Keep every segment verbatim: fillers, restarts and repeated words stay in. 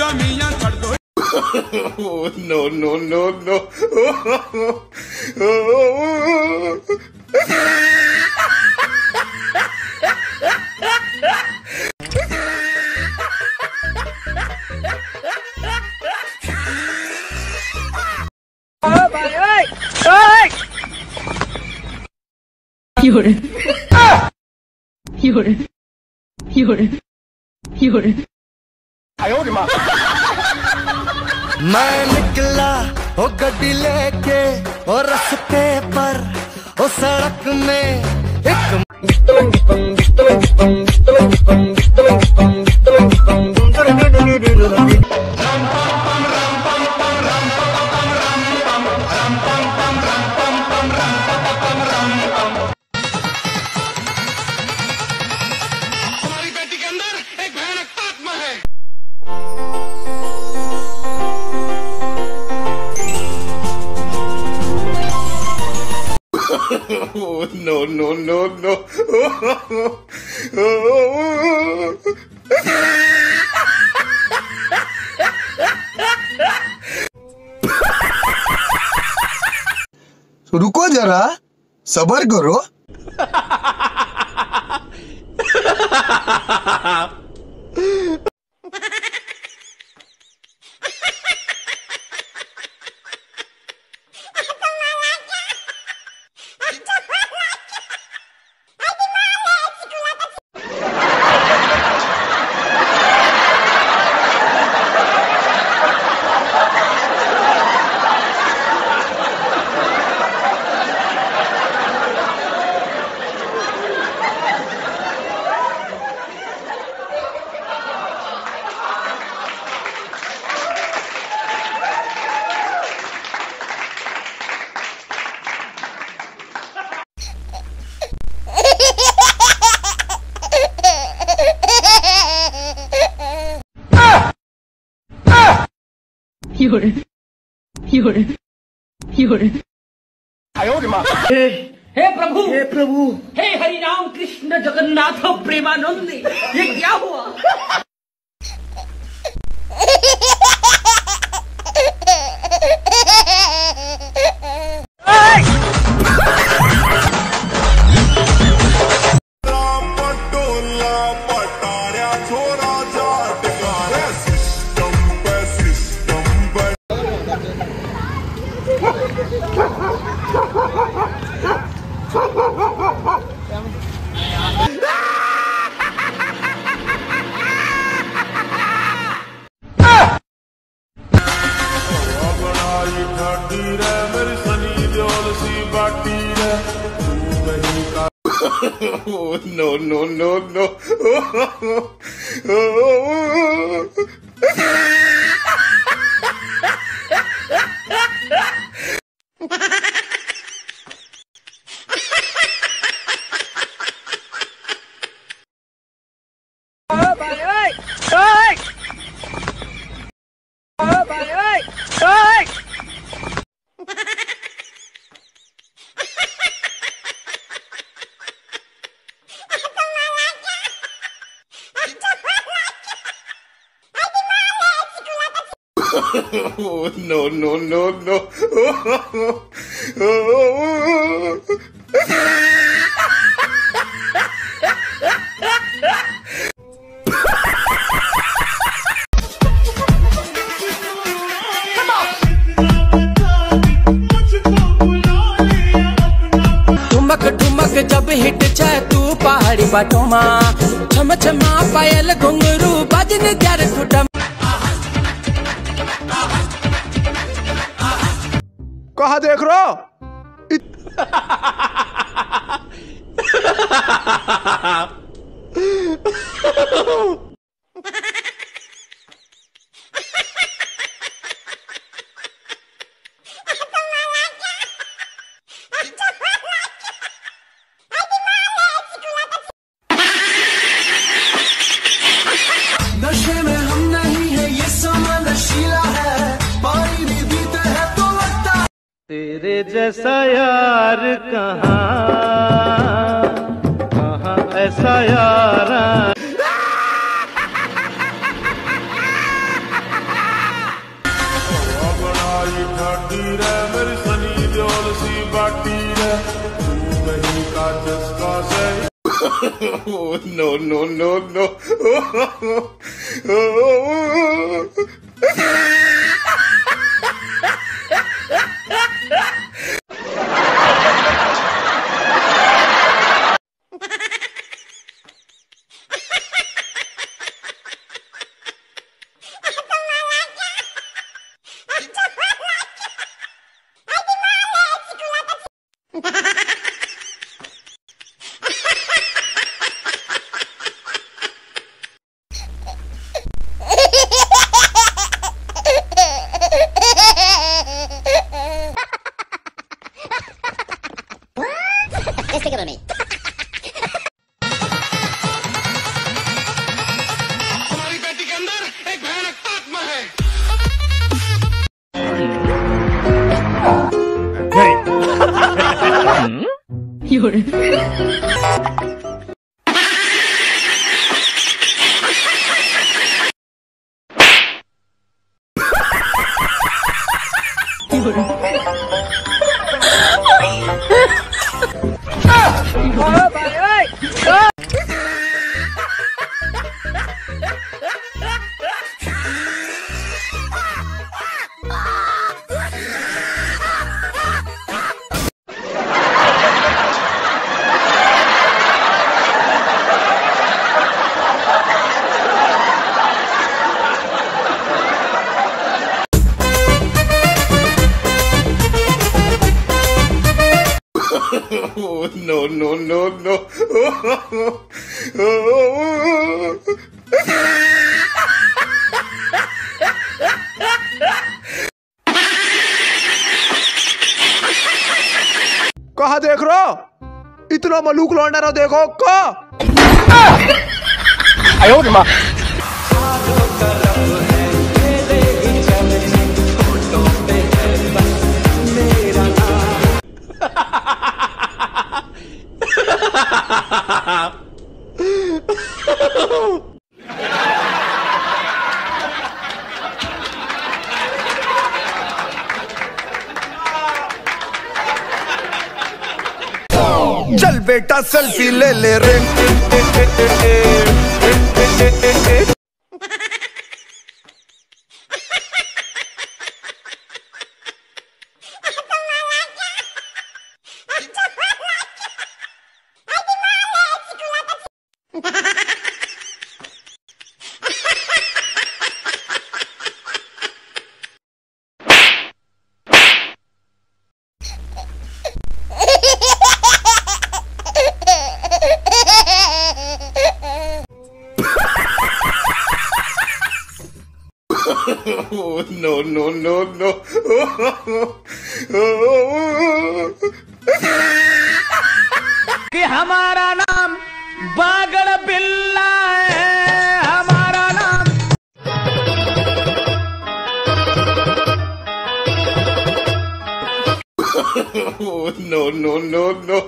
जा मियां छड़ दो। No no no no. 有人，有人，有人，有人。 哎呦我的妈！ मैं निकला ओ गड्डी लेके ओ रास्ते पर ओ सड़क में एक हमारी बेटी के अंदर एक भयानक आत्मा है। No no no no. रुको जरा, सबर करो। 有人，有人，有人。 哎呦我的妈！ हे प्रभु, हे प्रभु, हे हरिनाम कृष्ण जगन्नाथ प्रेमानंद, ये क्या हुआ? No no no no. No no no no. ठुमक ठुमक जब हिट जाए तू पहाड़ी बाटों माँ छम छमा पायल घुंघरू बजने त्यार टूटम कहाँ देख रहे हो? नशे में हम नहीं है ये समा नशीला है पानी भी पीते हैं तो लगता तेरे जैसा यार कहाँ कहाँ ऐसा यार Oh, no, no, no, no. हमारी बेटी के अंदर एक भयानक आत्मा है। You're Oh, no, no, no, no. कहा देख रहे हो? इतना मलूक लौंडा रहो, देखो का आयो रे माँ। चल बेटा सेल्फी ले ले रे। Oh, no, no, no, no. कि हमारा नाम बागड़ बिल्ला है, हमारा नाम। Oh, no, no, no, no.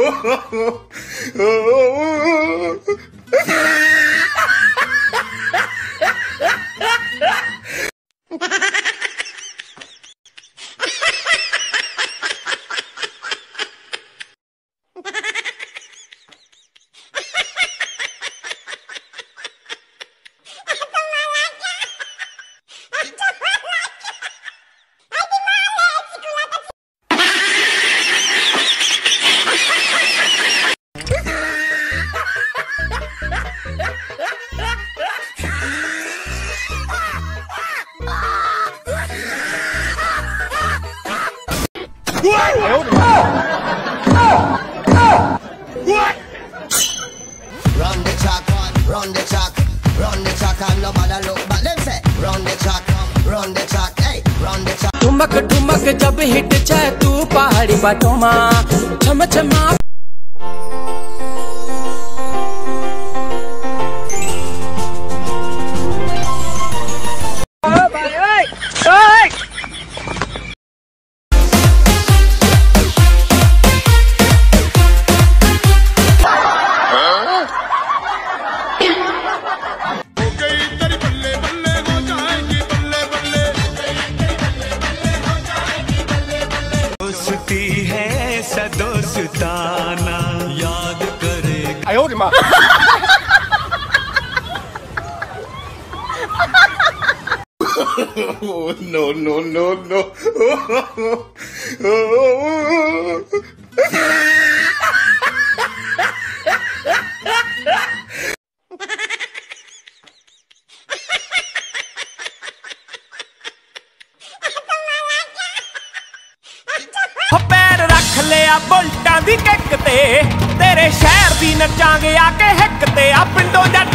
Run the track, run the track, run the track, and nobody look back. Them say, run the track, run the track, hey, run the track. ठुमक ठुमक जब हिट जाए तू पहाड़ी बाटों माँ छम छमा। दोस्ती है सदोस्ता। 哎呦我的妈！No no no no！ पैर रख लिया बुलटा दी किक ते तेरे शहर दी नचांगे आके हिक ते आ पिंडों जट